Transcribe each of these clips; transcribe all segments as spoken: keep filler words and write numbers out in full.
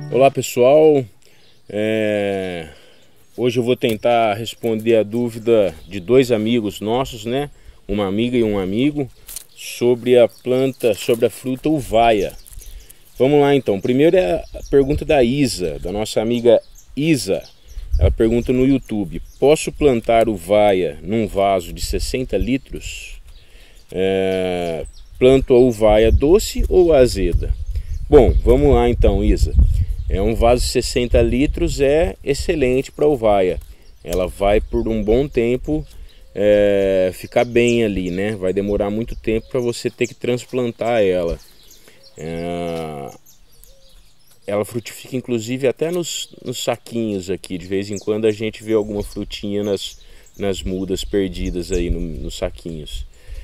Olá pessoal, é... hoje eu vou tentar responder a dúvida de dois amigos nossos, né? Uma amiga e um amigo, sobre a planta, sobre a fruta uvaia. Vamos lá então. Primeiro é a pergunta da Isa, da nossa amiga Isa. Ela pergunta no YouTube: posso plantar uvaia num vaso de sessenta litros? É... Planto a uvaia doce ou azeda? Bom, vamos lá então, Isa. É um vaso de sessenta litros, é excelente para uvaia. Ela vai por um bom tempo é, ficar bem ali, né? Vai demorar muito tempo para você ter que transplantar ela. É, ela frutifica inclusive até nos, nos saquinhos aqui. De vez em quando a gente vê alguma frutinha nas, nas mudas perdidas aí no, nos saquinhos.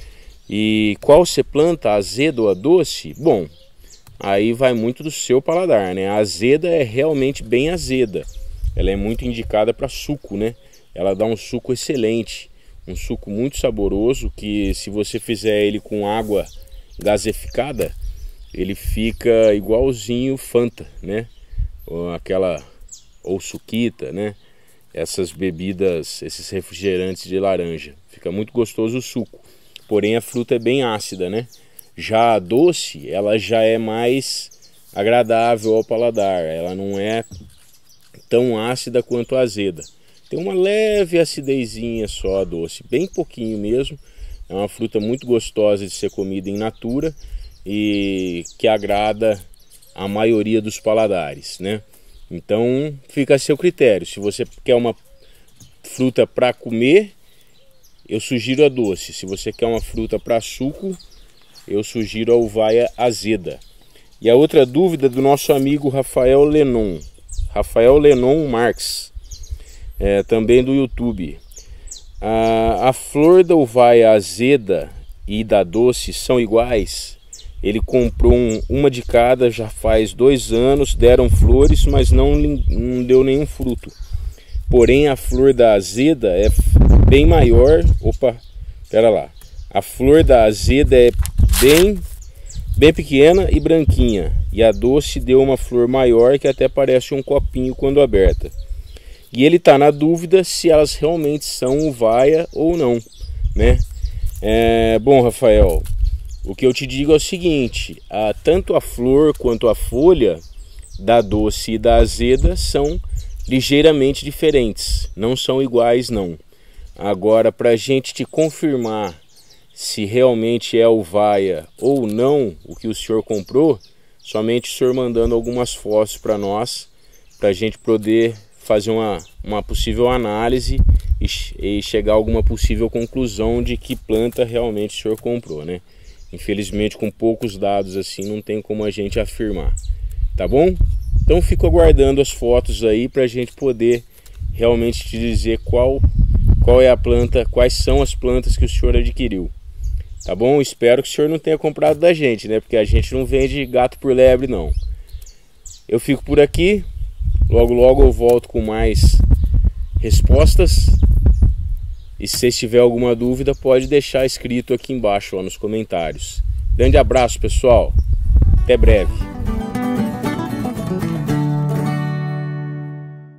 E qual você planta, a azeda ou a doce? Bom, aí vai muito do seu paladar, né? A azeda é realmente bem azeda. Ela é muito indicada para suco, né? Ela dá um suco excelente, um suco muito saboroso, que se você fizer ele com água gaseificada, ele fica igualzinho Fanta, né? Ou aquela, ou suquita, né? Essas bebidas, esses refrigerantes de laranja. Fica muito gostoso o suco. Porém a fruta é bem ácida, né? Já a doce, ela já é mais agradável ao paladar. Ela não é tão ácida quanto a azeda. Tem uma leve acidezinha só a doce, bem pouquinho mesmo. É uma fruta muito gostosa de ser comida in natura e que agrada a maioria dos paladares, né? Então fica a seu critério. Se você quer uma fruta para comer, eu sugiro a doce. Se você quer uma fruta para suco, eu sugiro a uvaia azeda. E a outra dúvida do nosso amigo Rafael Lenon. Rafael Lenon Marques, é, também do YouTube. A, a flor da uvaia azeda e da doce são iguais? Ele comprou um, uma de cada já faz dois anos, deram flores, mas não, não deu nenhum fruto. Porém a flor da azeda é bem maior. Opa, pera lá. A flor da azeda é bem, bem pequena e branquinha, e a doce deu uma flor maior que até parece um copinho quando aberta. E ele está na dúvida se elas realmente são uvaia ou não, né? É, bom, Rafael, o que eu te digo é o seguinte: a, tanto a flor quanto a folha da doce e da azeda são ligeiramente diferentes, não são iguais não. Agora, para a gente te confirmar se realmente é uvaia ou não o que o senhor comprou, somente o senhor mandando algumas fotos para nós, para a gente poder fazer uma, uma possível análise e, e chegar a alguma possível conclusão de que planta realmente o senhor comprou, né? Infelizmente, com poucos dados assim, não tem como a gente afirmar, tá bom? Então fico aguardando as fotos aí para a gente poder realmente te dizer qual, qual é a planta, quais são as plantas que o senhor adquiriu. Tá bom? Espero que o senhor não tenha comprado da gente, né? Porque a gente não vende gato por lebre, não. Eu fico por aqui. Logo, logo eu volto com mais respostas. E se vocês tiverem alguma dúvida, pode deixar escrito aqui embaixo, ó, nos comentários. Grande abraço, pessoal. Até breve.